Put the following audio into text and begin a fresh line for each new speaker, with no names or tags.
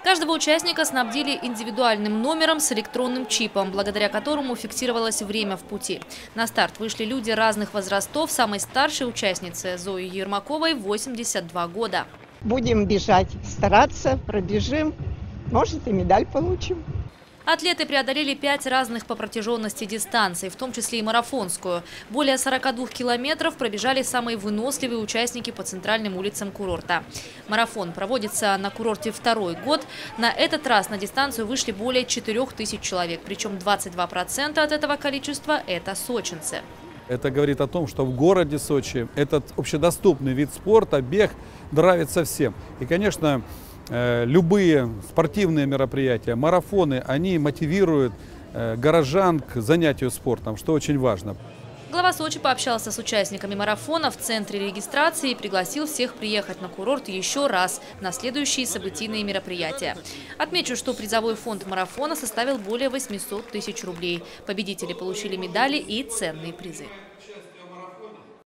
Каждого участника снабдили индивидуальным номером с электронным чипом, благодаря которому фиксировалось время в пути. На старт вышли люди разных возрастов. Самой старшей участнице Зои Ермаковой 82 года.
Будем бежать, стараться, пробежим, может и медаль получим.
Атлеты преодолели 5 разных по протяженности дистанций, в том числе и марафонскую. Более 42 километров пробежали самые выносливые участники по центральным улицам курорта. Марафон проводится на курорте второй год. На этот раз на дистанцию вышли более 4000 человек, причем 22% от этого количества – это сочинцы.
Это говорит о том, что в городе Сочи этот общедоступный вид спорта, бег, нравится всем. И, конечно, любые спортивные мероприятия, марафоны, они мотивируют горожан к занятию спортом, что очень важно.
Глава Сочи пообщался с участниками марафона в центре регистрации и пригласил всех приехать на курорт еще раз на следующие событийные мероприятия. Отмечу, что призовой фонд марафона составил более 800 000 рублей. Победители получили медали и ценные призы.